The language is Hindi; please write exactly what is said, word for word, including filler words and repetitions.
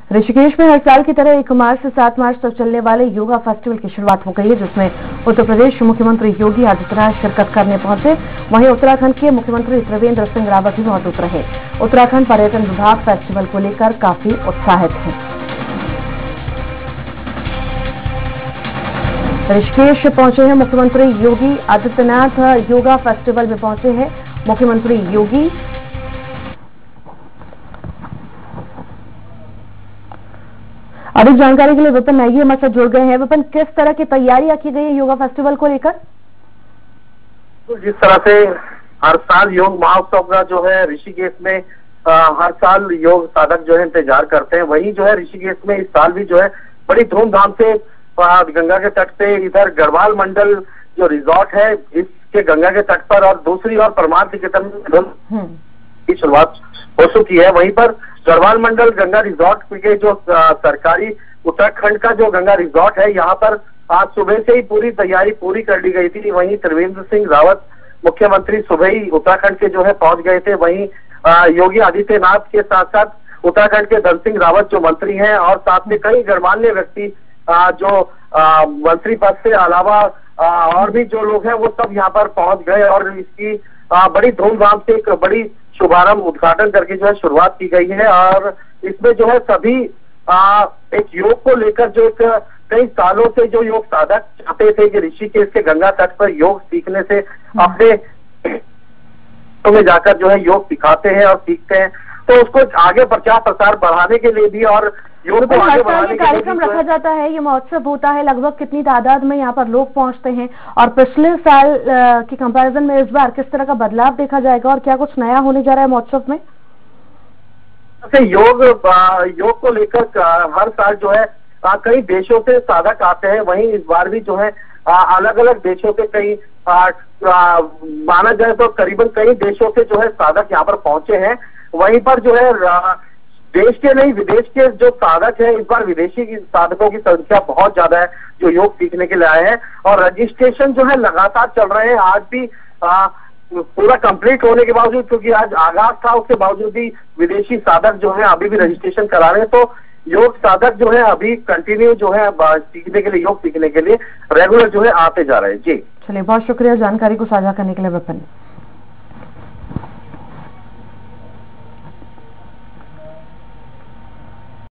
ऋषिकेश में हर साल की तरह एक मार्च से सात मार्च तक चलने वाले योगा फेस्टिवल की शुरुआत हो गई है, जिसमें उत्तर प्रदेश मुख्यमंत्री योगी आदित्यनाथ शिरकत करने पहुंचे। वहीं उत्तराखंड के मुख्यमंत्री त्रिवेंद्र सिंह रावत भी मौजूद रहे। उत्तराखंड पर्यटन विभाग फेस्टिवल को लेकर काफी उत्साहित है। ऋषिकेश पहुंचे हैं मुख्यमंत्री योगी आदित्यनाथ। योगा फेस्टिवल में पहुंचे हैं मुख्यमंत्री योगी। अधिक जानकारी के लिए विपिन नाइगी हमारे साथ जुड़ गए हैं। विपिन, किस तरह की तैयारियां की गई है योगा फेस्टिवल को लेकर? तो जिस तरह से हर साल योग महोत्सव का जो है ऋषिकेश में आ, हर साल योग साधक जो है इंतजार करते हैं, वही जो है ऋषिकेश में इस साल भी जो है बड़ी धूमधाम से गंगा के तट पे इधर गढ़वाल मंडल जो रिजॉर्ट है इसके गंगा के तट पर और दूसरी ओर परमार्थ निकेतन की शुरुआत हो चुकी है। वहीं पर गढ़वाल मंडल गंगा रिजॉर्ट के जो सरकारी उत्तराखंड का जो गंगा रिजॉर्ट है, यहाँ पर आज सुबह से ही पूरी तैयारी पूरी कर ली गई थी। वहीं त्रिवेंद्र सिंह रावत मुख्यमंत्री सुबह ही उत्तराखंड के जो है पहुंच गए थे। वहीं योगी आदित्यनाथ के साथ साथ उत्तराखंड के धन सिंह रावत जो मंत्री हैं और साथ में कई गणमान्य व्यक्ति जो मंत्री पद से अलावा और भी जो लोग हैं वो सब यहाँ पर पहुंच गए और इसकी बड़ी धूमधाम से एक बड़ी शुभारंभ उद्घाटन करके जो है शुरुआत की गई है। और इसमें जो है सभी आ, एक योग को लेकर जो एक कई सालों से जो योग साधक चाहते थे कि ऋषिकेश के गंगा तट पर योग सीखने से अपने में जाकर जो है योग सिखाते हैं और सीखते हैं, तो उसको आगे प्रचार प्रसार बढ़ाने के लिए भी और योग को आगे बढ़ाने के लिए कार्यक्रम रखा जाता है। ये महोत्सव होता है, लगभग कितनी तादाद में यहाँ पर लोग पहुंचते हैं और पिछले साल की कंपैरिजन में इस बार किस तरह का बदलाव देखा जाएगा और क्या कुछ नया होने जा रहा है महोत्सव में? योग योग को लेकर हर साल जो है कई देशों से साधक आते हैं। वहीं इस बार भी जो है अलग अलग देशों से कई माना जाए तो करीबन कई देशों से जो है साधक यहाँ पर पहुंचे हैं। वहीं पर जो है देश के नहीं विदेश के जो साधक है, इस बार विदेशी साधकों की संख्या बहुत ज्यादा है जो योग सीखने के लिए आए हैं और रजिस्ट्रेशन जो है लगातार चल रहे हैं। आज भी आ, पूरा कंप्लीट होने के बावजूद, क्योंकि आज आगाज था, उसके बावजूद भी विदेशी साधक जो है अभी भी रजिस्ट्रेशन करा रहे हैं। तो योग साधक जो है अभी कंटिन्यू जो है सीखने के लिए योग सीखने के लिए रेगुलर जो है आते जा रहे हैं। जी चलिए, बहुत शुक्रिया जानकारी को साझा करने के लिए विपिन।